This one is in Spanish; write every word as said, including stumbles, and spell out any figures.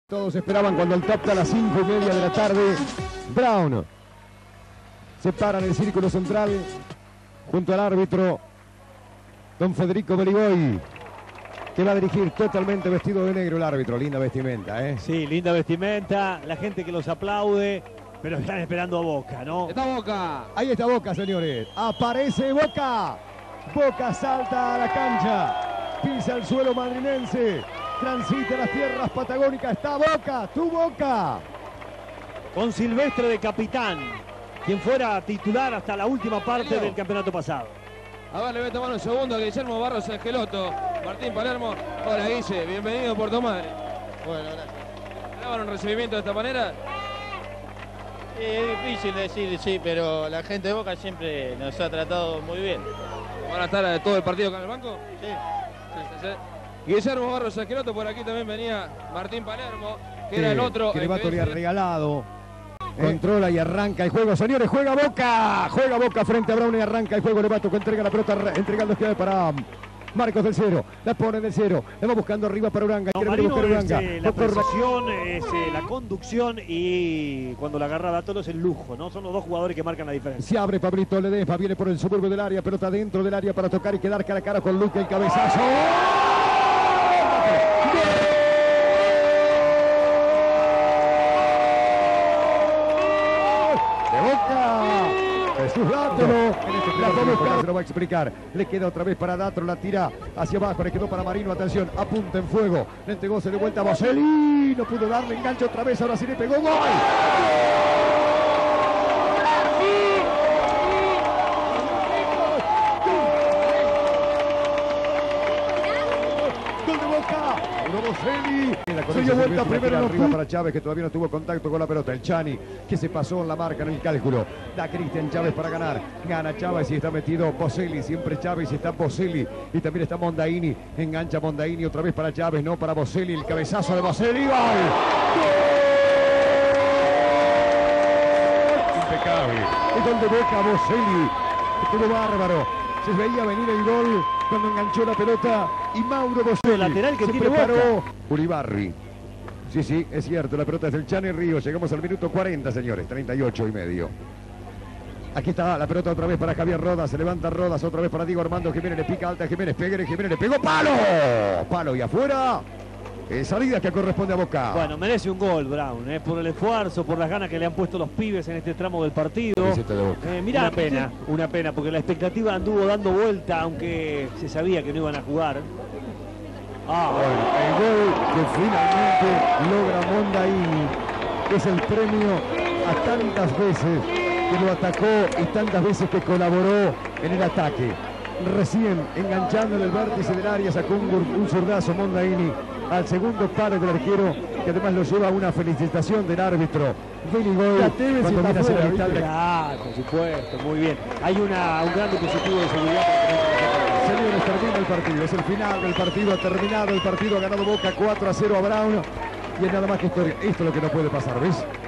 Todos esperaban cuando el top a las cinco y media de la tarde. Brown se para en el círculo central junto al árbitro don Federico Beligoy, que va a dirigir totalmente vestido de negro el árbitro. Linda vestimenta, ¿eh? Sí, linda vestimenta, la gente que los aplaude, pero están esperando a Boca, ¿no? Está Boca. Ahí está Boca, señores. Aparece Boca. Boca salta a la cancha, pisa el suelo madrinense, transita las tierras patagónicas. Está Boca, tu Boca. Con Silvestre de capitán, quien fuera titular hasta la última parte del campeonato pasado. A ver, le voy a tomar un segundo a Guillermo Barros Esqueloto. Martín Palermo. Hola, Guille. Bienvenido a Puerto Madre. Bueno, gracias. ¿Daban un recibimiento de esta manera? Sí, es difícil decir, sí, pero la gente de Boca siempre nos ha tratado muy bien. ¿Van a estar todo el partido acá en el banco? Sí. Sí, sí, sí. Guillermo Barros Esqueloto, por aquí también venía Martín Palermo, que Sí, era el otro. que le va a eh, torear que- regalado. Controla y arranca el juego, señores. Juega Boca. Juega Boca frente a Brown y arranca el juego. Le va a tocar, entrega la pelota, entregando llave para Marcos del Cero. La pone del Cero. Le va buscando arriba para Uranga. No, Quiere venir a Marino buscar es Uranga. eh, la Va por- precisión, es eh, la conducción y cuando la agarra Dátolo es el lujo, ¿no? Son los dos jugadores que marcan la diferencia. Se abre Pablito Ledesma. Viene por el suburbio del área. Pelota dentro del área para tocar y quedar cara a cara con Luque. El cabezazo. Jesús Dátolo, la va a buscar, se lo va a explicar. Le queda otra vez para Dátolo, la tira hacia abajo, le quedó para Marino, atención, apunta en fuego. Le entregó, se de vuelta a Boselli, no pudo darle enganche otra vez, ahora sí le pegó, ¡gol! ¡Gol de Boca! Uno Boselli. Se dio vuelta primero en arriba para Chávez, que todavía no tuvo contacto con la pelota. El Chani, que se pasó en la marca, en el cálculo. Da Cristian Chávez para ganar. Gana Chávez y está metido Boselli. Siempre Chávez y está Boselli. Y también está Mondaini. Engancha Mondaini otra vez para Chávez, no para Boselli. El cabezazo de Boselli. ¡Gol! Impecable. El gol de Boca, Boselli. Estuvo bárbaro. Se veía venir el gol cuando enganchó la pelota y Mauro Boselli. El lateral que se tiene preparó. Uribarri. Sí, sí, es cierto, la pelota es del Chani Río. Llegamos al minuto cuarenta, señores, treinta y ocho y medio. Aquí está la pelota otra vez para Javier Rodas, se levanta Rodas otra vez para Diego Armando Jiménez, le pica alta Jiménez, Pérez, Jiménez le pegó, ¡palo! Palo y afuera. Eh, salida que corresponde a Boca. Bueno, merece un gol Brown, ¿eh? Por el esfuerzo, por las ganas que le han puesto los pibes en este tramo del partido. Eh, mirá, una pena, una pena, porque la expectativa anduvo dando vuelta, aunque se sabía que no iban a jugar. Ah, Bueno, el gol que finalmente logra Mondaini es el premio a tantas veces que lo atacó y tantas veces que colaboró en el ataque. Recién enganchando en el vértice del área sacó un, un zurdazo Mondaini al segundo palo del arquero, que además lo lleva a una felicitación del árbitro Beligoy cuando viene hacia la mitad de la... claro, por supuesto, muy bien. Hay una, un gran dispositivo de seguridad. Señores, termina el partido, es el final del partido, ha terminado el partido, ha ganado Boca cuatro a cero a Brown y es nada más que historia. Esto es lo que no puede pasar, ¿ves?